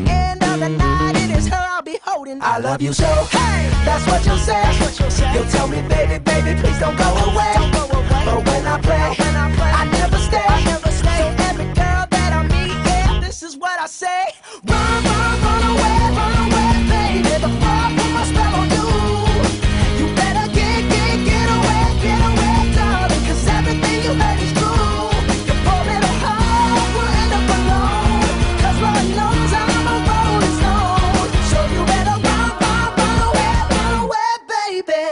end of the night, it is her I'll be holding. I love you so, hey, that's what you'll say. You'll tell me, baby, baby, please don't go away. But when I play, I never stay. So every girl that I meet, yeah, this is what I say. Run, run away, baby, before I put my spell on you. You better get away, darling, 'cause everything you heard is true. Your poor little heart will end up alone, 'cause Lord knows I'm a rolling stone. So you better run away, baby.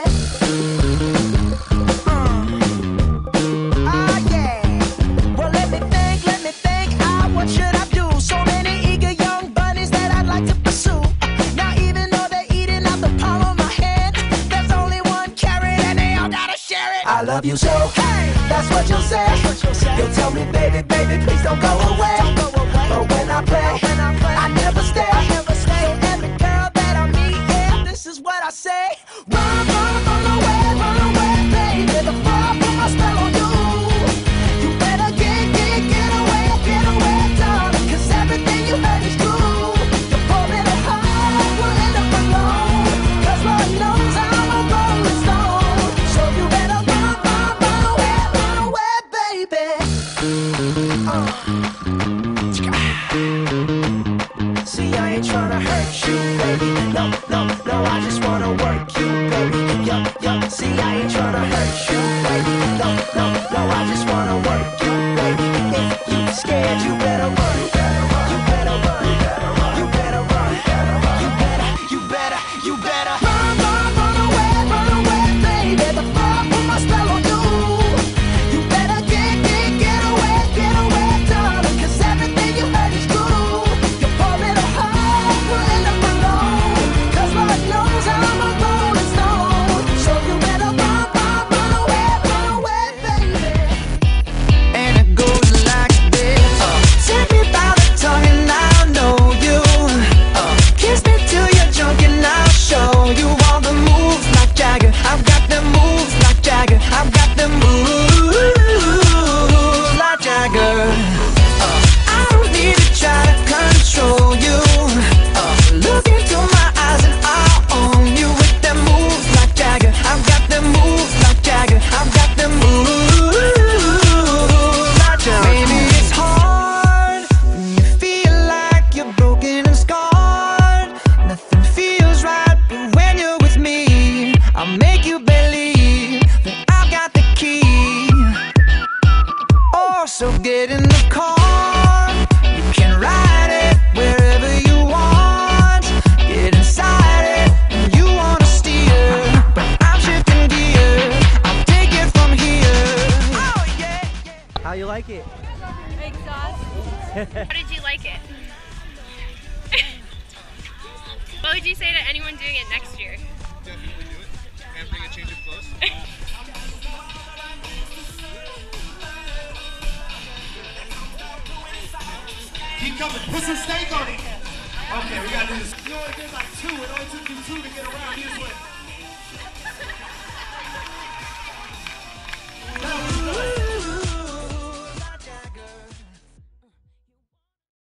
Yeah. Well, let me think, what should I do? So many eager young bunnies that I'd like to pursue. Now even though they're eating out the palm of my hand, there's only one carrot and they all gotta share it. I love you so, hey, that's what you'll say. You'll tell me, baby, baby, please don't go away. But when I play, I never stay. So every girl that I meet, yeah, this is what I say. Run away, baby, before I put my spell on you. You better get away, darling, 'cause everything you heard is true. Your poor little heart will end up alone, 'cause Lord knows I'm a rolling stone. So you better run away, baby. See, I ain't tryna hurt you, baby. No, I just wanna work you, baby. Yup, see, I ain't tryna hurt you, baby. No, I just wanna work you, baby. If you scared, you better run. You better run. You better run. You better run away, baby, before I put my spell on you. You better get away, darling, 'cause everything you heard is true. Your poor little heart will end up alone, 'cause Lord knows I'm a rolling stone. So you better run away, baby. And it goes like this. Take me by the tongue and I'll know you. Kiss me till you're drunk and I'll show you all the moves like Jagger. I've got the moves like Jagger. I've got the moves like Jagger. I don't need to try to control you. Look into my eyes and I'll own you with the moves like Jagger. I've got the moves like Jagger. I've got the moves like Jagger. Maybe it's hard when you feel like you're broken and scarred. Nothing feels right, but when you're with me, I'll make you believe that I've got the key. Oh, so get in the car. You can ride it wherever you want. Get inside it when you wanna steer. But I'm shifting gear. I'll take it from here. Oh yeah. How you like it? Exhausted. How did you like it? What would you say to anyone doing it next year? Definitely do it and bring a change of clothes. Keep coming. Put some steak on it. Okay, we gotta do this. You only did like two. It only took you two to get around this way. That was good.